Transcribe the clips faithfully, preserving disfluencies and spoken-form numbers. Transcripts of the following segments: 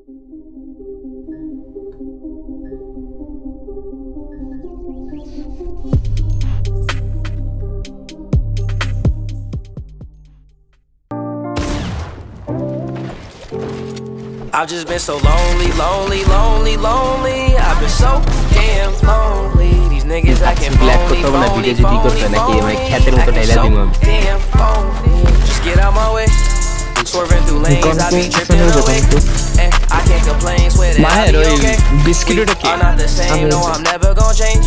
I've just been so lonely, lonely, lonely, lonely. I've been so damn lonely. These niggas acting phony, phony, phony, phony. Acting so damn phony. Just get out my way. Swerving through lanes, I be tripping away. And I can't complain, swear that I be okay. We are not the same, no, I'm never gonna change.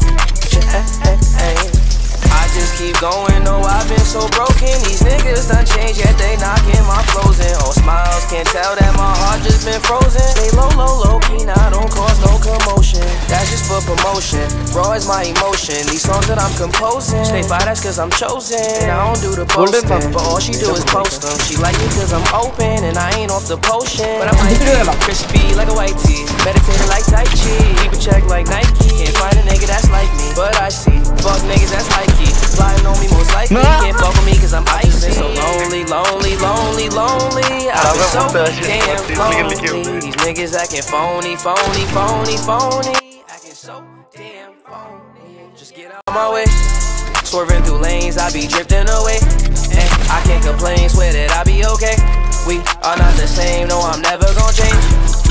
I just keep going, no, I've been so broken. These niggas done changed, yet they knocking my flows in. All smiles, can't tell that my heart just been frozen. Stay low, low, low key, now don't cause no commotion. That's just for promotion, raw is my emotion. These songs that I'm composing, stay fly, that's cause I'm chosen. I don't do the posting, but all she do is post them. She like me cause I'm open, and I ain't off the potion. But I might be crispy like a white tee, meditating like Tai Chi, keep a check like Nike. Can't find a nigga that's like me, but I see fuck niggas that's like me. Flying on me most likely, can't fuck with me cause I'm icy. So lonely, lonely, lonely, lonely. I've been so damn lonely. These niggas acting phony, phony, phony, phony. Acting so damn phony. Just get out my way. Swerving through lanes, I be drifting away. And I can't complain, swear that I be okay. We are not the same, no, I'm never gonna change.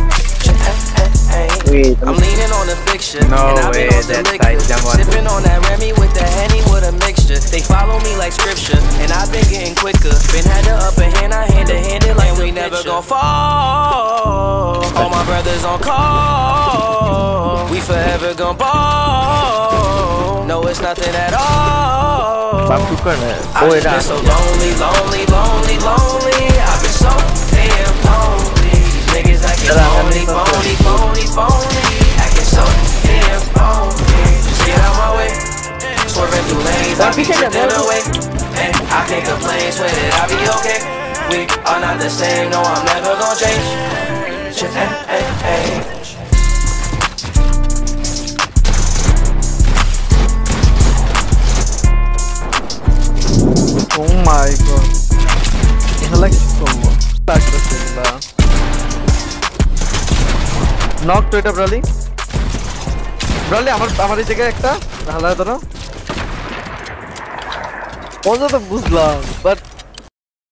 Wait, I'm leaning on the fiction, no and I've been way, on the that's liquor, nice, sipping on that Remy with the Henny with a mixture. They follow me like scripture, and I've been getting quicker. Been had the upper hand, I hand to hand it like we never gon' fall. All my brothers on call, we forever gon' ball. No, it's nothing at all. I've just been so lonely, lonely, lonely, lonely. I've been so damn lonely. Niggas acting phony, phony, phony, phony. Acting so damn phony. Just get out my way. Swerving through lanes, I be drifting away. And I can't complain, swear that I be okay. We are not the same, no, I'm never gonna change. Oh my god. It's like so. Knock to it up, Broly. Broly, আমার আমার এই জায়গায় একটা ভালো হতো না। ওটা তো বুঝলাম, বাট